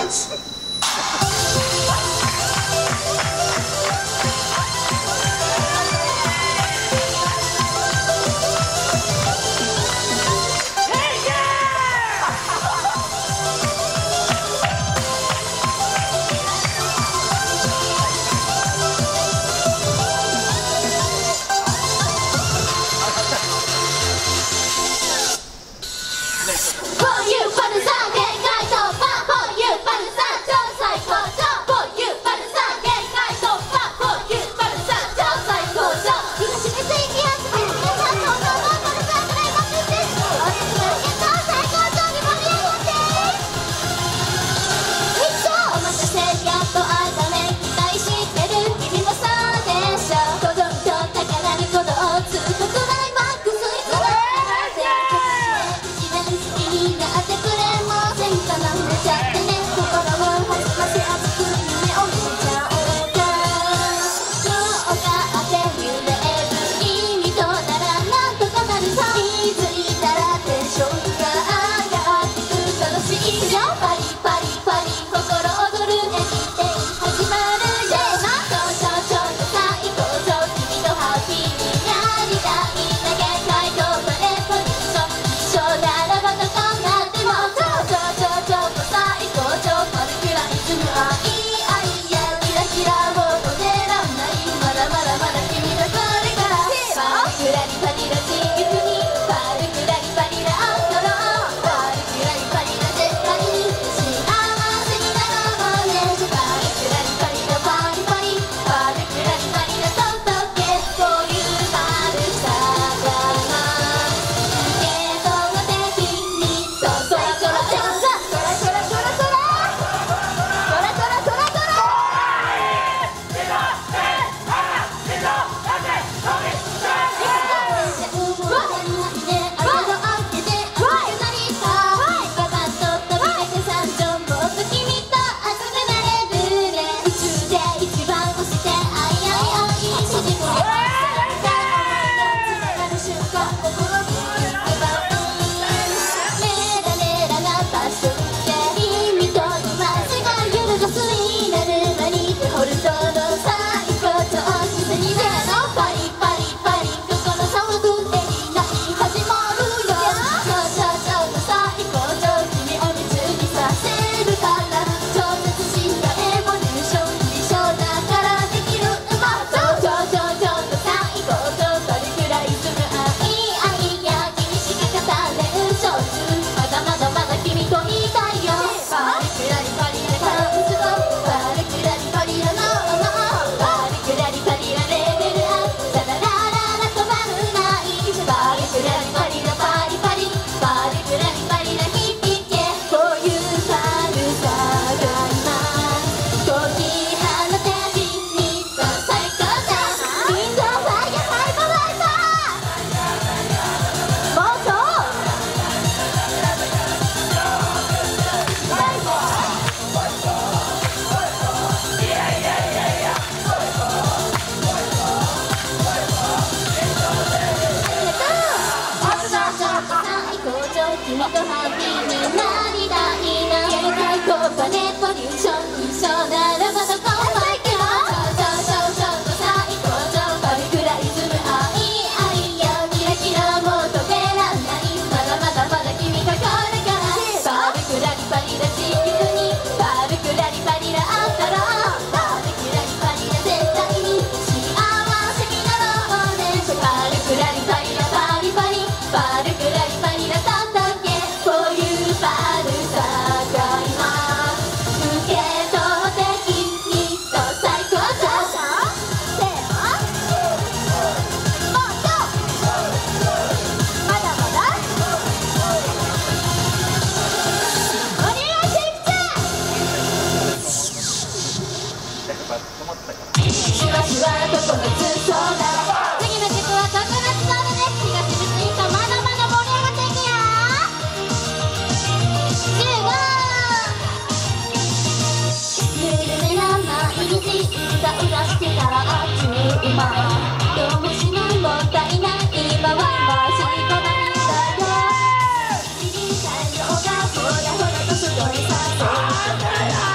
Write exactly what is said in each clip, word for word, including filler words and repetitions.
君とハッピーになりたいな。携帯コーパネポリューション一緒ならばどこも行けば超超超超最高潮バリクラリズム愛愛やキラキラも止めらんない。まだまだまだ君がこれからバリクラリパリラ地球にバリクラリパリラあったらバリクラリパリラ絶対に幸せになろうね。バリクラリパリラパリパリバリクラリパリラたったシュワシュワとこのツーソーダ。次の曲は特別ソーダです。東口インとまだまだ盛り上がっていくよ。じゅうごぬるめな毎日うだうだしてたらあっちゅう間どうもしないもったいない今は回し込まれたよ。一時太陽がほらほらと外にさそう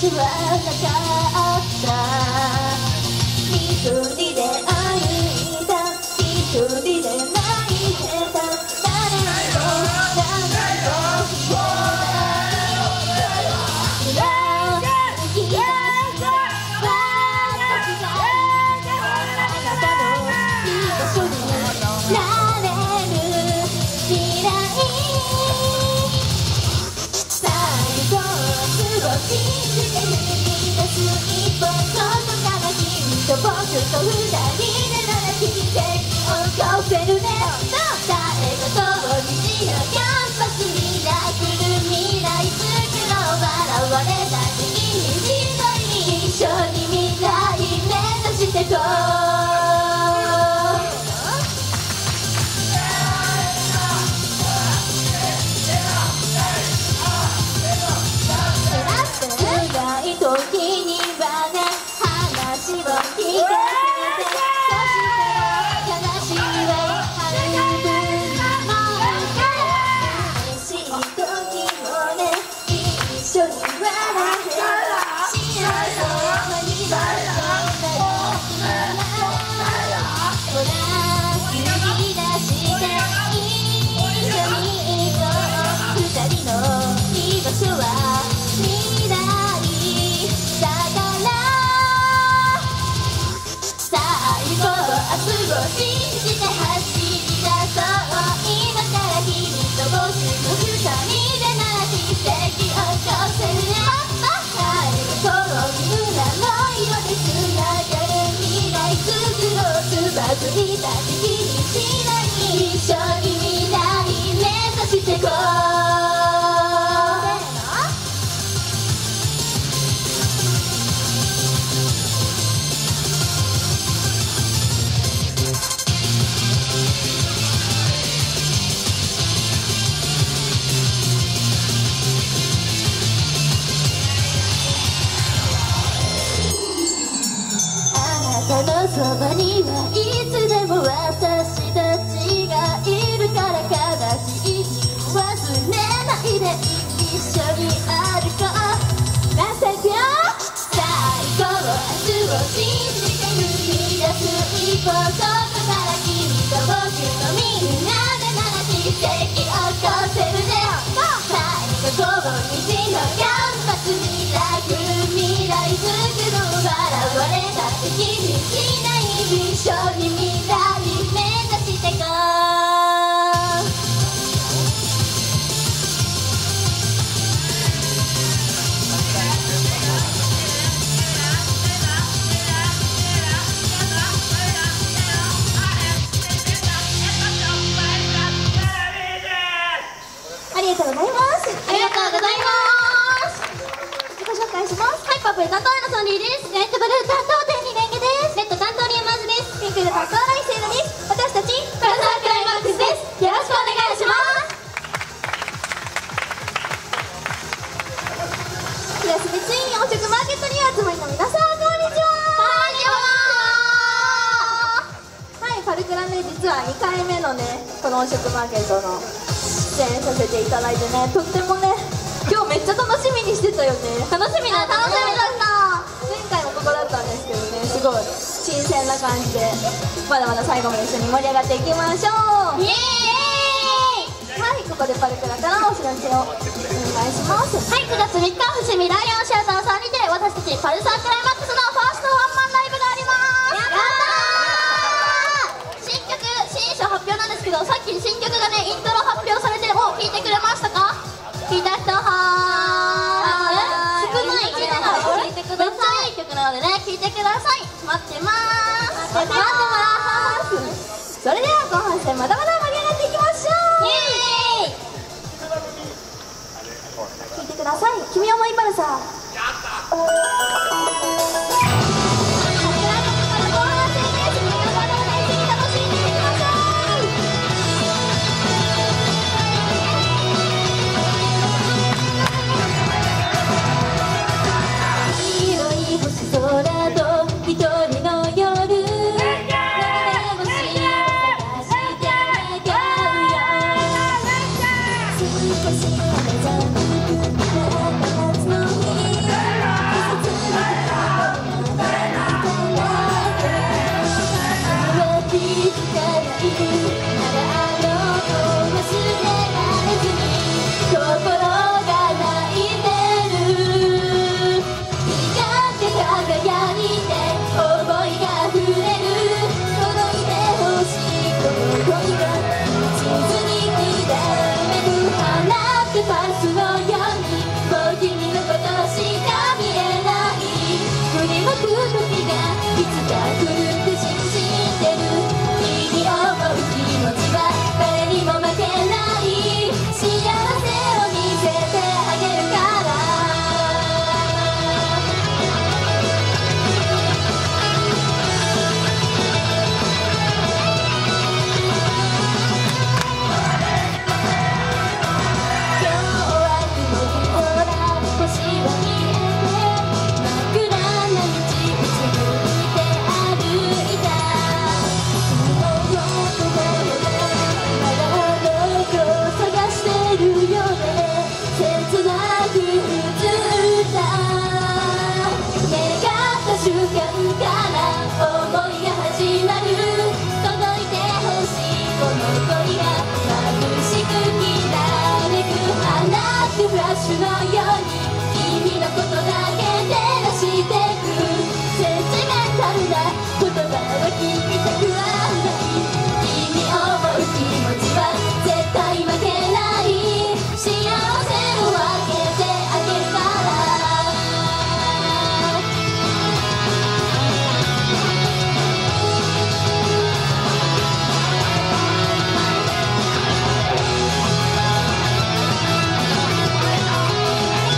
昔はなかった一人で歩いた一人で泣いてた誰も誰も知らない気がした私があなたの居場所になれる未来最後は過ごし踏み出す一歩そこから君と僕と二人でなら奇跡を起こせるね誰かと虹のキャンパスミラクル未来作ろう笑われた時に一人一緒に未来目指してこう時にはね話を聞かせてそして悲しいは半分も嬉しい時もね一緒に笑って幸せになるほら繰り出して一緒に行こう二人の居場所は未来だから最後は明日を信じて走り出そう今から君と僕の二人でなら奇跡を起こせるねこのみんなの色でつながる未来作ろうつばずいた時にしない一緒に未来目指してこうあなたのそばにはいつでも私たちがいるから悲しい忘れないで一緒に歩こうなさいくよ最後は明日を信じて踏み出す一歩そこから君と僕とみんなでなら奇跡を起こせるね最後この道のキャンパスミラクル未来作ろう笑われた敵にしない一緒に未来目指してこうありがとうございますありがとうございます自己紹介しますはいパープル担当のソンリーですレッドブルー担当天理レンゲですレッド担当リアマーズですピンクル担当ライセイラです私たちプラザークライマックスですよろしくお願いします東三ツイン洋食マーケットにお集まりの皆さんこんにちはこんにちははいパルクラね実はにかいめのねこの洋食マーケットの出演させていただいてねとってもね今日めっちゃ楽しみにしてたよね楽しみだ楽しみだった前回もここだったんですけどねすごい新鮮な感じでまだまだ最後まで一緒に盛り上がっていきましょうイエーイはいここでパルクラからお知らせをお願いしますはいくがつみっか伏見ライオンシアターさんにて私たちパルサークライマックスのファーストワンマンライブがありますやったー新曲新書発表なんですけどさっき新曲がねイントロ発表されてもう聴いてくれましたか聞いた人はー少ない聞いてない聞いてくださいめっちゃいい曲なのでね聴いてください待ってまーす待ってますそれでは後半戦まだまだ盛り上がっていきましょうイエーイ聴いてください君をもいパルサー「 ないまだあの子忘れられずに心が泣いてる光って輝いて想いが溢れる届いてほしいこの恋が地図に刻める放ってパスのようにもう君のことしか見えない振り向く時がいつか来るって信じてる君を思う気持ちは誰にも負けない幸せを見せてあげるから今日は雲ほら星は見えて真っ暗な道うつむいて歩いた雲のところでまだあの子を探してるよね切なく映った目が合った瞬間から想いが始まる届いてほしいこの恋が眩しくきらめく放ってフラッシュのように君のことだけ照らしてくセンチメンタルな言葉は聞きたくはない君を思う気持ちは絶対負けない幸せを分けてあげるから「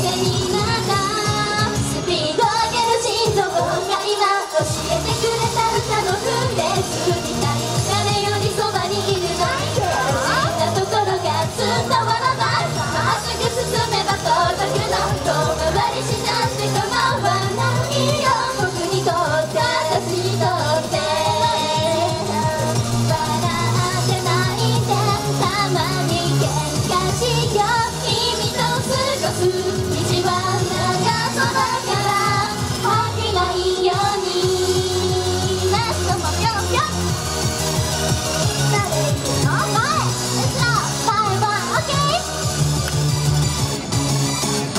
になったスピード上げる心臓が今教えてくれた歌のフレーズみたい誰よりそばにいるのに肝心なところが伝わらないまっすぐ進めば届くの遠回りしちゃって構わないよ僕にとって私にとって笑って泣いてたまに喧嘩しよう君と過ごす道は長そうだから飽きないようにラストもぴょんぴょん誰行くの前 Let's go! バイバイ OK!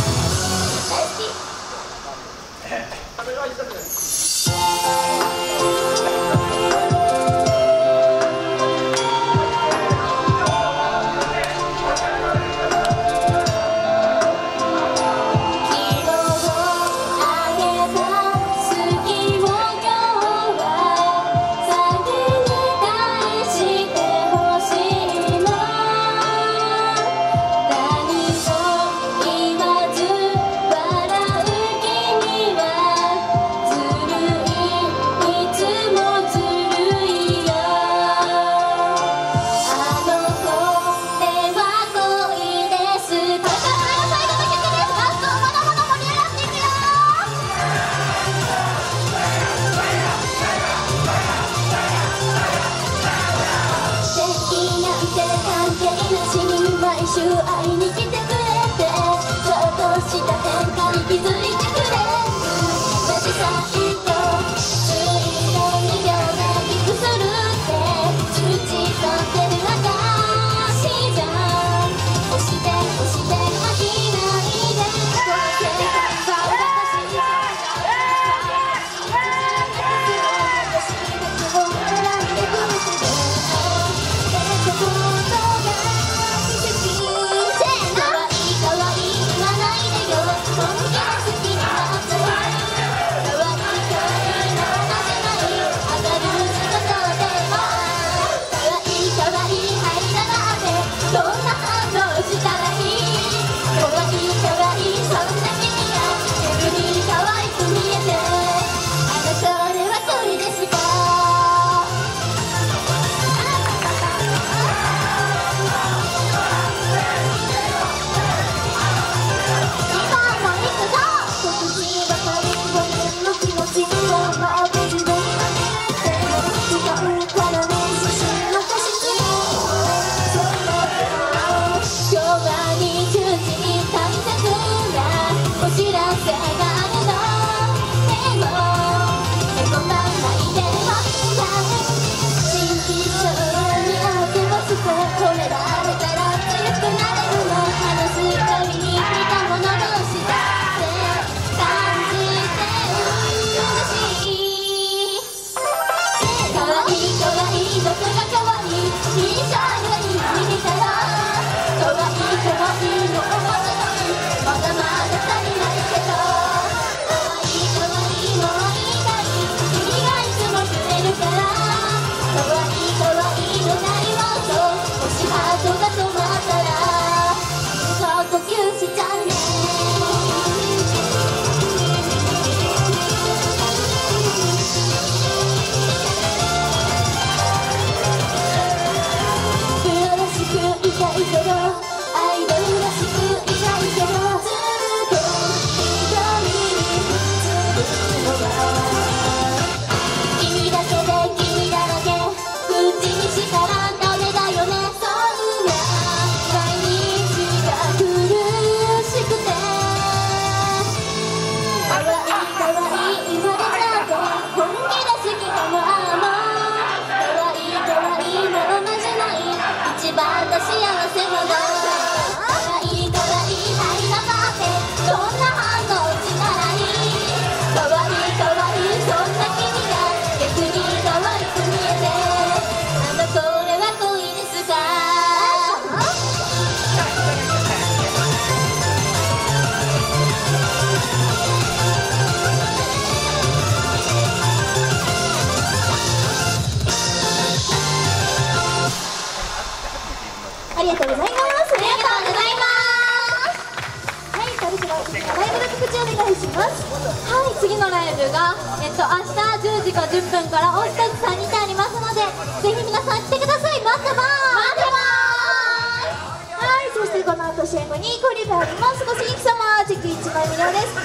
告知お願いします。 はい、次のライブが、えっと、明日じゅうじかじゅっぷんから大下寺さんにてありますので、ぜひ皆さん来てください。待ってまーす。待ってまーす。 はい、そしてこの後 シーエム にコリバーにも少しに貴様チェキいちまい無料です。